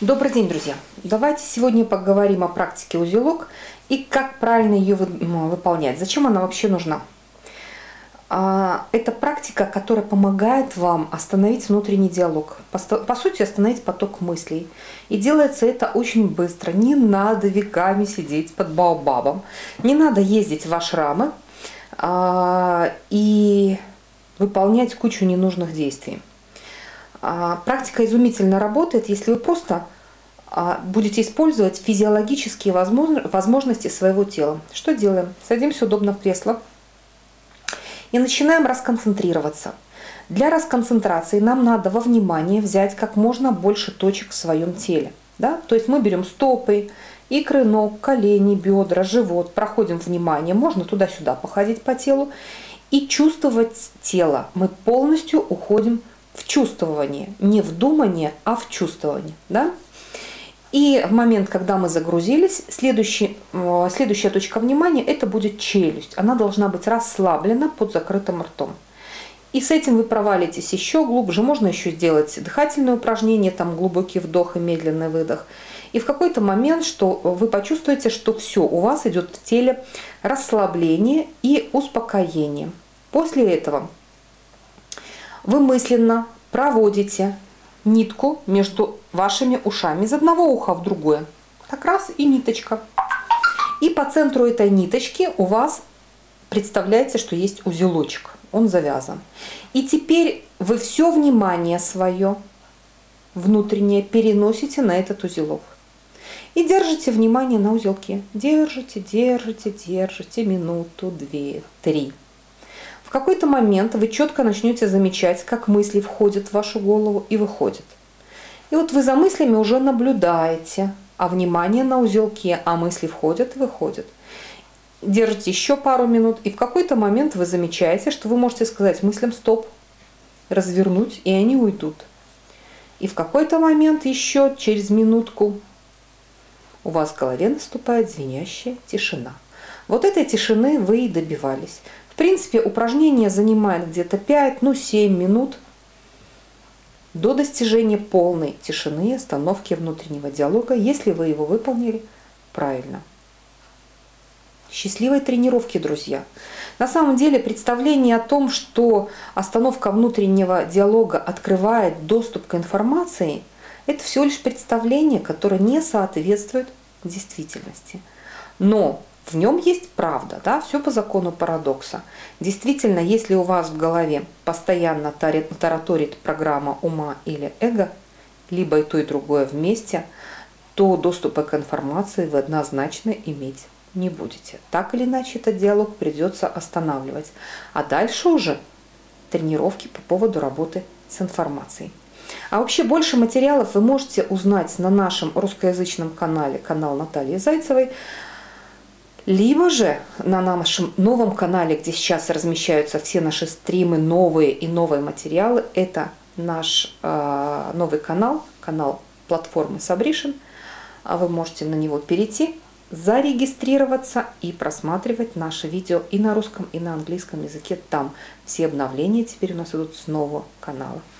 Добрый день, друзья! Давайте сегодня поговорим о практике узелок и как правильно ее выполнять. Зачем она вообще нужна? Это практика, которая помогает вам остановить внутренний диалог. По сути, остановить поток мыслей. И делается это очень быстро. Не надо веками сидеть под баобабом. Не надо ездить в ашрамы и выполнять кучу ненужных действий. Практика изумительно работает, если вы просто будете использовать физиологические возможности своего тела. Что делаем? Садимся удобно в кресло и начинаем расконцентрироваться. Для расконцентрации нам надо во внимание взять как можно больше точек в своем теле. Да? То есть мы берем стопы, икры ног, колени, бедра, живот, проходим внимание, можно туда-сюда походить по телу и чувствовать тело. Мы полностью уходим в чувствование, не в думание, а в чувствование. Да? И в момент, когда мы загрузились, следующая точка внимания – это будет челюсть. Она должна быть расслаблена под закрытым ртом. И с этим вы провалитесь еще глубже. Можно еще сделать дыхательное упражнение, там глубокий вдох и медленный выдох. И в какой-то момент вы почувствуете, что все, у вас идет в теле расслабление и успокоение. После этого вы мысленно проводите нитку между вашими ушами из одного уха в другое. Так раз и ниточка. И по центру этой ниточки у вас представляете, что есть узелочек. Он завязан. И теперь вы все внимание свое внутреннее переносите на этот узелок. И держите внимание на узелке. Держите, держите, держите минуту, 2, 3. В какой-то момент вы четко начнете замечать, как мысли входят в вашу голову и выходят. И вот вы за мыслями уже наблюдаете, а внимание на узелке, а мысли входят и выходят. Держите еще пару минут, и в какой-то момент вы замечаете, что вы можете сказать мыслям «стоп», развернуть, и они уйдут. И в какой-то момент еще через минутку у вас в голове наступает звенящая тишина. Вот этой тишины вы и добивались. В принципе, упражнение занимает где-то 5-7 минут до достижения полной тишины и остановки внутреннего диалога, если вы его выполнили правильно. Счастливой тренировки, друзья! На самом деле представление о том, что остановка внутреннего диалога открывает доступ к информации, это всего лишь представление, которое не соответствует действительности. Но в нем есть правда, да, все по закону парадокса. Действительно, если у вас в голове постоянно тараторит программа ума или эго, либо и то, и другое вместе, то доступа к информации вы однозначно иметь не будете. Так или иначе, этот диалог придется останавливать. А дальше уже тренировки по поводу работы с информацией. А вообще больше материалов вы можете узнать на нашем русскоязычном канале, канал Натальи Зайцевой, либо же на нашем новом канале, где сейчас размещаются все наши стримы, новые материалы. Это наш новый канал, канал платформы Sabrition. Вы можете на него перейти, зарегистрироваться и просматривать наши видео и на русском, и на английском языке. Там все обновления теперь у нас идут с нового канала.